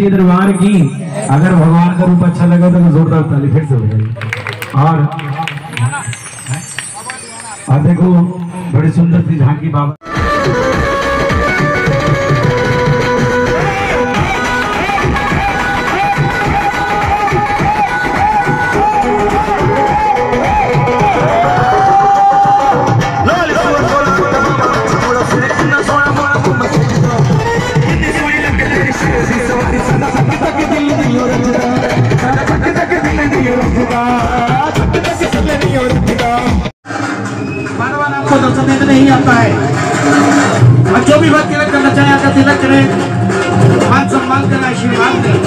सच्चे दरबार की अगर भगवान का रूप अच्छा लगा तो जोरदार ताली फिर से हो जाएगी। और देखो बड़ी सुंदर सी झांकी बाबा आपको दर्शन देने नहीं आता है और जो भी बात तिलक करना चाहे आकर तिलक करें, मान सम्मान करना, आशीर्वाद दें।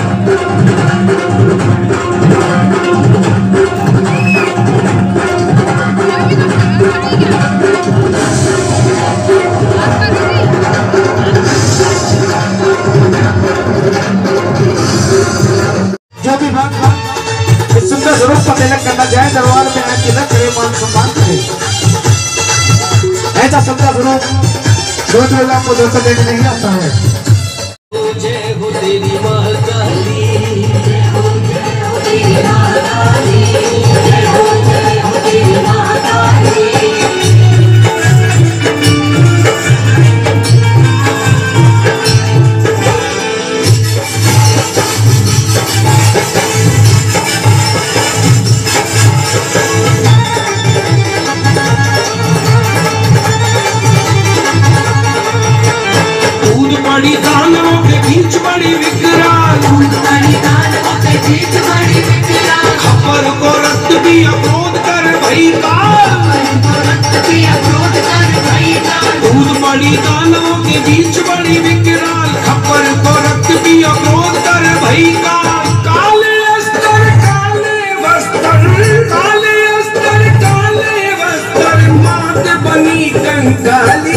जो भी बात इस सुंदर स्वरूप का तिलक करना चाहे दरबार में आए तिलक करे, मान सम्मान करे। ऐसा सुंदर स्वरूप रोज रोज आपको दर्शन देने नहीं आता है। जय हो तेरी माँ काली, बड़ी दानों के बीच बड़ी विकराल, खबर को रक्त भी अवरोध कर भई काल, दूध बड़ी दानों के बीच बड़ी विकराल, खबर को रक्त भी अवरोध कर भई काल। काले अस्त्र काले वस्त्र, काले अस्त्र काले वस्त्र, मात बनी कंकाली।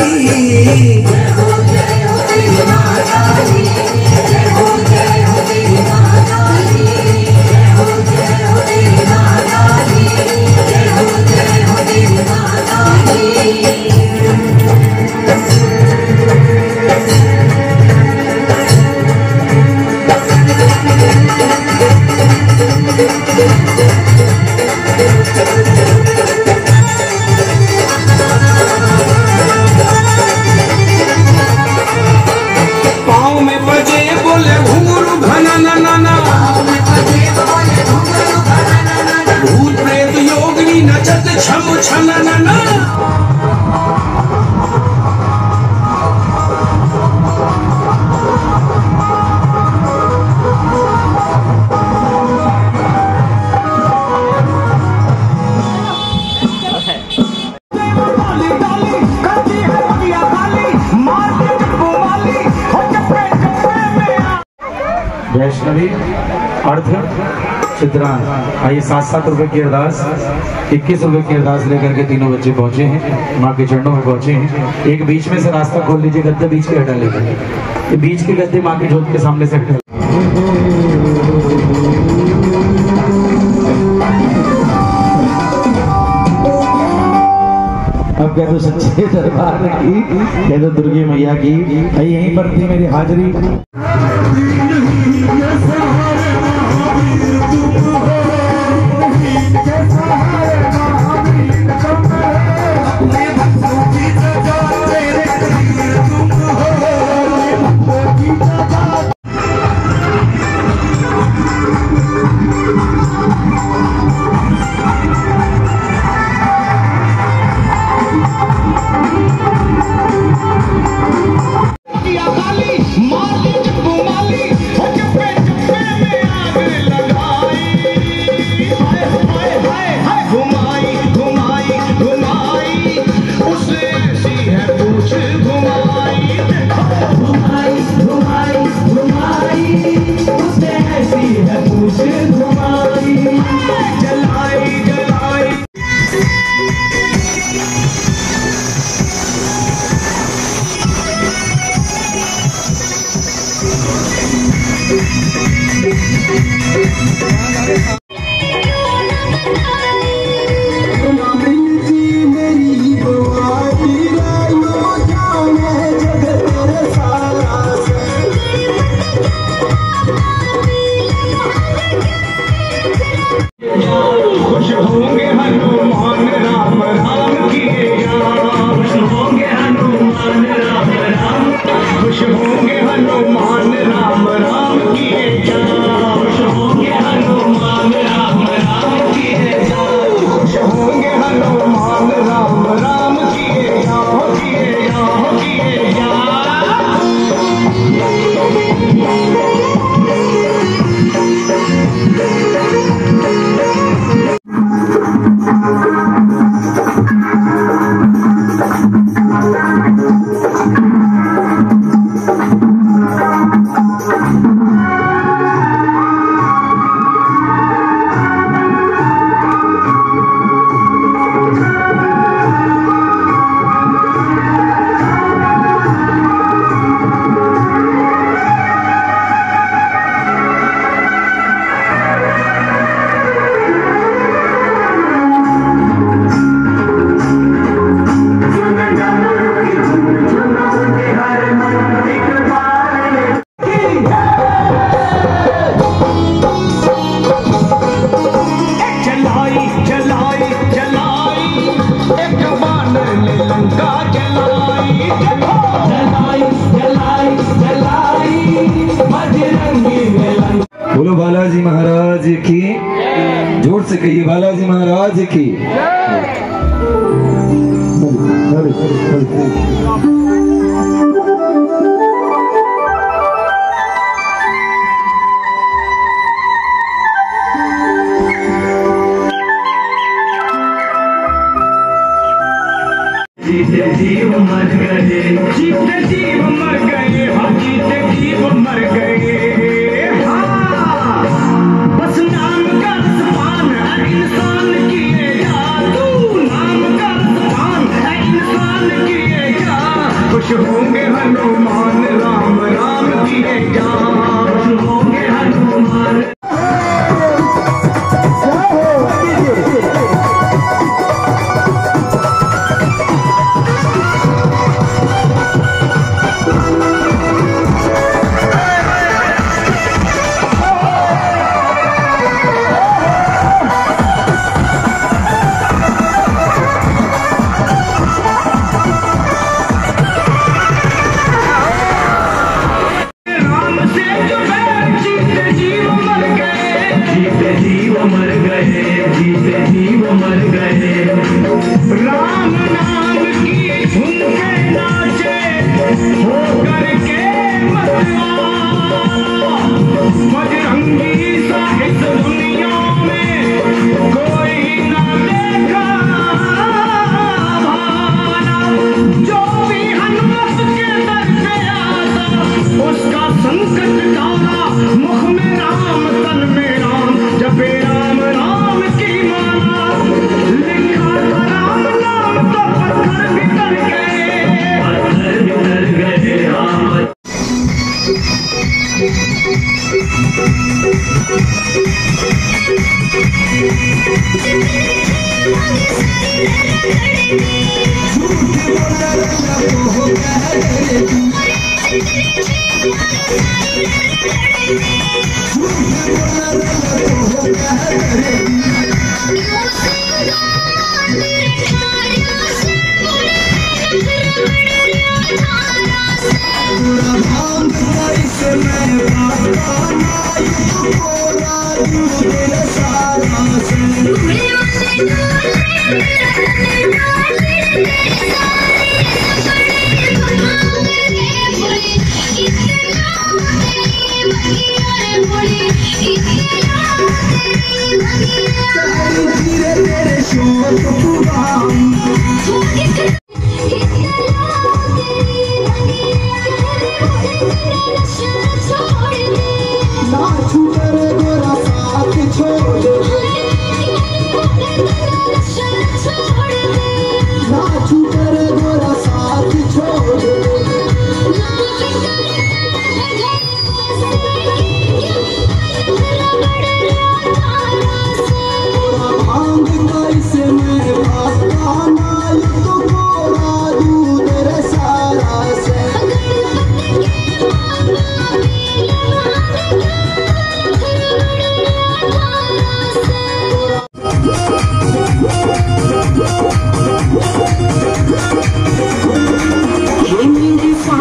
पाँव में बजे बोले घुंघरू घना ना ना ना, भूत प्रेत योगिनी नचत छम छना ना ना। वैष्णवी अर्थ चित्रांत। आइए 7-7 रुपए की अरदास, 21 रुपए की अरदास लेकर के तीनों बच्चे पहुंचे हैं, माँ के चरणों में पहुंचे हैं। एक बीच में से रास्ता खोल लीजिए, गद्दे बीच के हटा लीजिए, ये बीच के गद्दे माँ के जोत के सामने से हटा। अब कह दो सच्चे दरबार की, कह दो दुर्गे मैया की। यहीं पर थी मेरी हाजिरी। बोलो बालाजी महाराज की, जोर से कहिए बालाजी महाराज की। जीते जीव मर गए, जीते जीव मर गए, हाँ जीते जीव मर गए। हाँ बस नाम का समान है इंसान किए जा, तू नाम का समान है इंसान किए जा। खुश होंगे हनुमान राम राम किए जा, खुश होंगे हनुमान। राम नाम की धुन पे नाचे हो करके बजरंगी सा इस दुनिया में कोई ना देखा भाना। जो भी हनुमत के दर पे आता उसका संकट टाला, मुख में राम तन में राम, जपे राम राम की माला। लिखा था राम नाम तो पत्थर बितर गए, पत्थर बितर गए राम।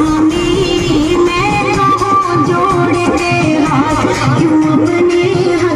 स्वामी मैं जोड़ के हाथ क्यों अपने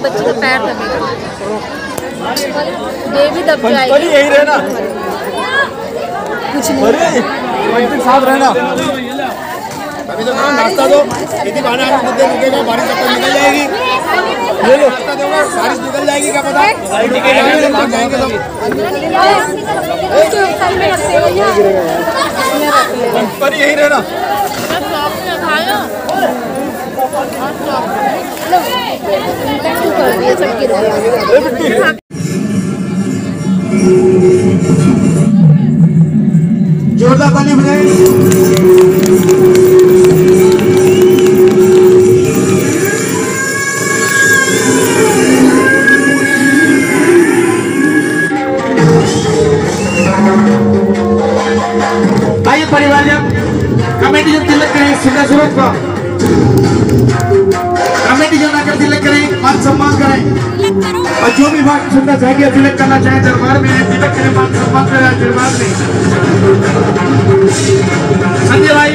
बच्चे का पैर दबेगा, बेबी दब जाएगी। यही रहना, कुछ नहीं, साथ रहना। अभी तो नाश्ता दो, यदि बहाना मुद्दे निकलेगा, बारिश तब तक निकल जाएगी। ले लो नाश्ता दोगे, बारिश निकल जाएगी, क्या पता जाएंगे सब। पर यही रहना। जोरदार ताली बजाएं। आइए परिवार जन, कमेटी जन तिलक करें सुंदर स्वरूप का, कमेटी जन आकर तिलक करें, मान सम्मान करें, और जो भी बात सुनना चाहिए तिलक करना चाहे दरबार में तिलक करें, मान सम्मान करें दरबार में। संजय भाई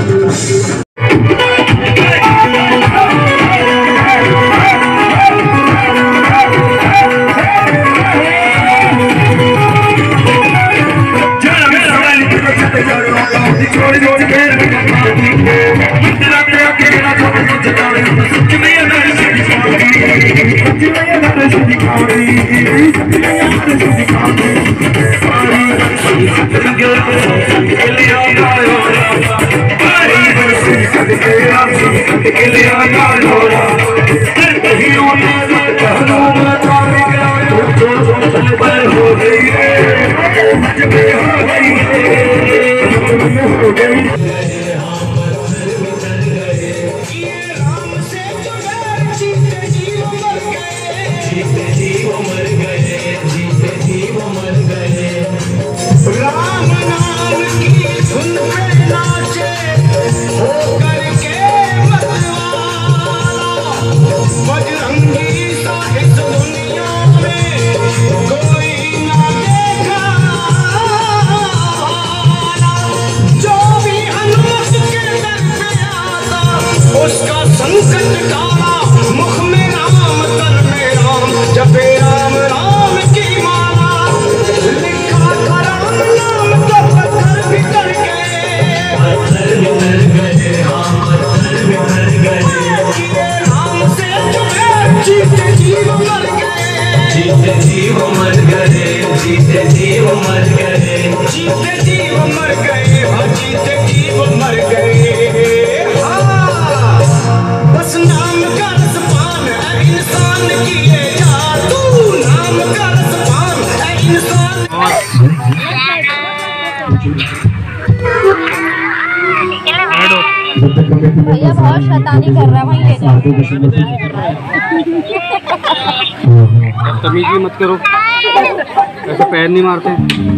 उसका संकट काला, मुख में राम कर में राम, जपे राम राम की माला, लिखा था राम नाम तो पत्थर बिखर गए, राम से जुड़े जीते जीव मर गए, जीते जीव मर गए, जीते जीव मर गए, जीते जीव मर गए, हाँ जीते जीव मर गए। बस नाम का रसपान है इंसान की ये जादू, नाम का रसपान है इंसान। भैया बहुत शैतानी कर रहा है, वहीं ले जाओ। तमीज़ मत करो, ऐसे पैर नहीं मारते।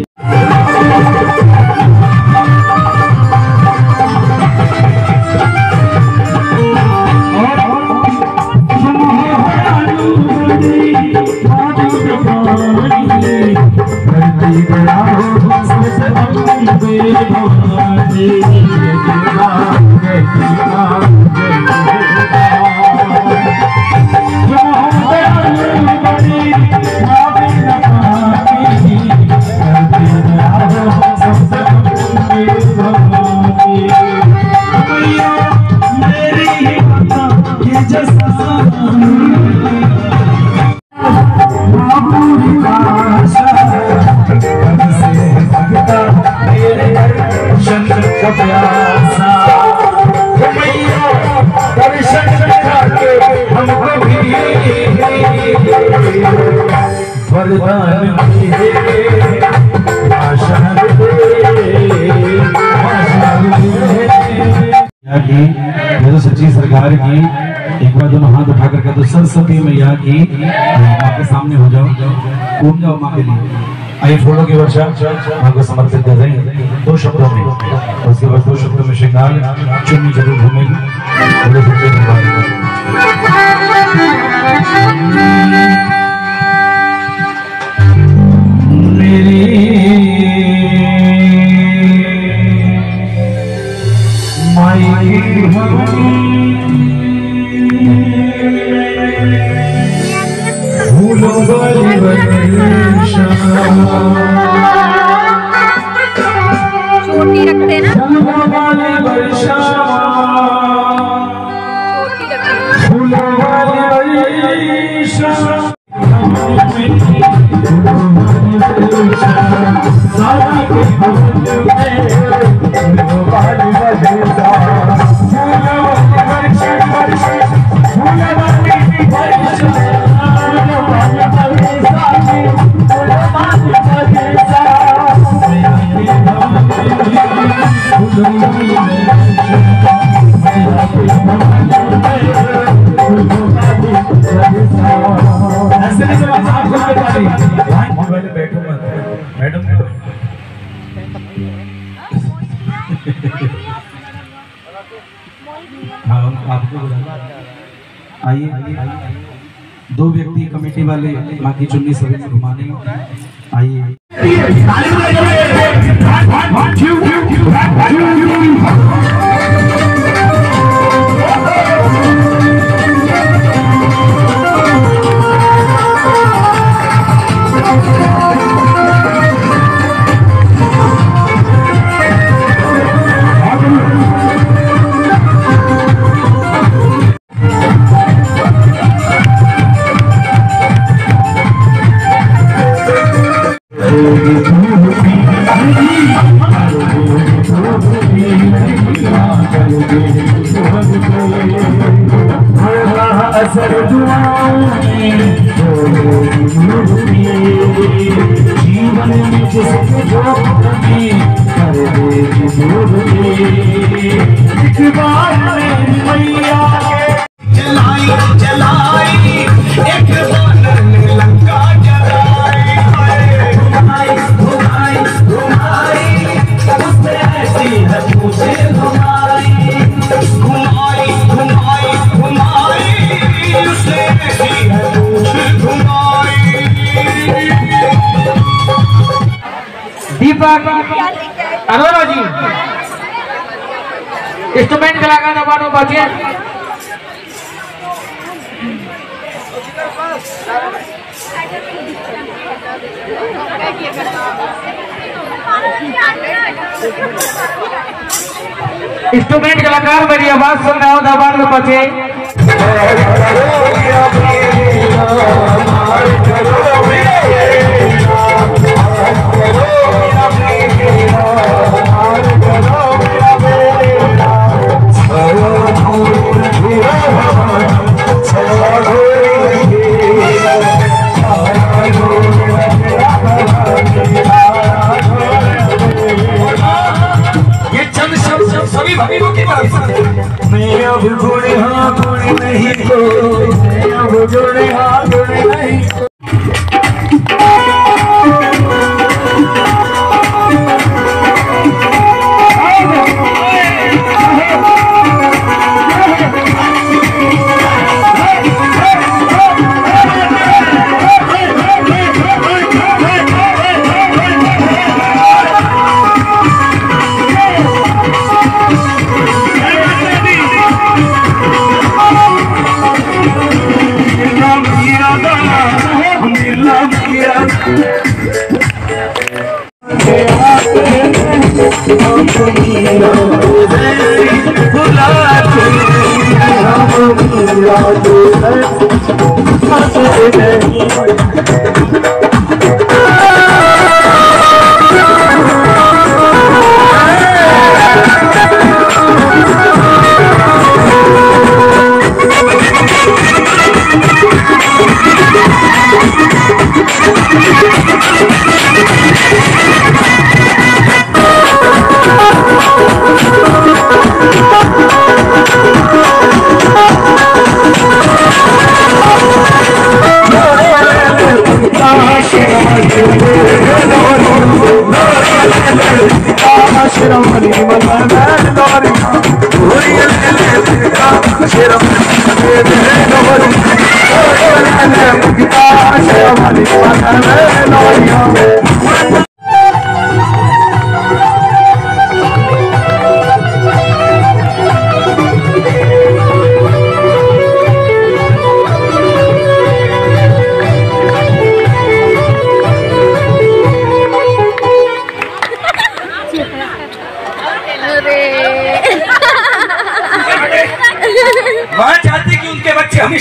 ये तो सच्ची सरकार की, एक बार दोनों हाथ उठा करके तो सरस्वती मैया की माँ के सामने हो जाओ, घूम जाओ माँ के लिए। आइए फूलों की वर्षा माँ को समर्पित कर रहे हैं 2 शब्दों में, और उसके बाद 2 शब्दों में श्रृंगार चुन्नी जरूर घूमेगी। मेरी माई छोटी रखते ना, मैडम हाँ आपको आइए। दो व्यक्ति कमेटी वाले माँ की चुन्नी सभी में घुमाने आइए। असर दुआओं में जीवन में जिसके जो कमी कर देगी दूर एक बार मेरी मैया जलाई जलाई एक बार लंका जलाई घुमाई घुमाई घुमाई उससे ऐसी है मुझे घुमाई घुमाई घुमाई घुमाई उससे ऐसी है मुझे घुमाई। दीपक अरोरा जी इंस्ट्रूमेंट कलाकार नवानो बचे इंस्ट्रूमेंट कलाकार मेरी आवाज सुन रहा हो दबान में बचे सभी भक्तों की मैं अब गुणे हाँ गुणे नहीं को मैं अब गुणे हाँ गुणे नहीं को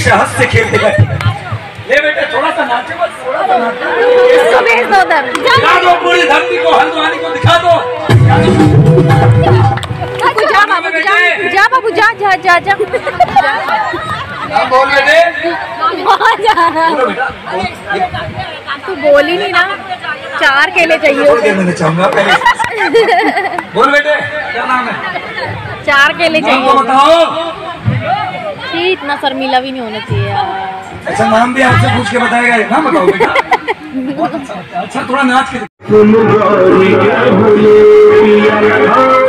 हमेशा हंस से खेलते रहते हैं। ले बेटे थोड़ा सा नाचो बस, थोड़ा सा नाचो। इसको भेज दो उधर। दिखा दो पूरी धरती को, हल्द्वानी को दिखा दो। जा बाबू जा, जा बाबू जा जा जा जा। हाँ बोल बेटे। वहाँ जा। बोलो बेटा, तू बोल ही नहीं ना, 4 केले चाहिए बोल उसे। के मैंने चाहूंगा पहले। बोल बेटे क्या नाम है? 4 केले नाम चाहिए। तो बताओ। छी, इतना शर्मीला भी नहीं होना चाहिए यार। अच्छा नाम भी आपसे पूछ के बताएगा, नाम बताओ बेटा। बहुत अच्छा लगता है। अच्छा थोड़ा नाच के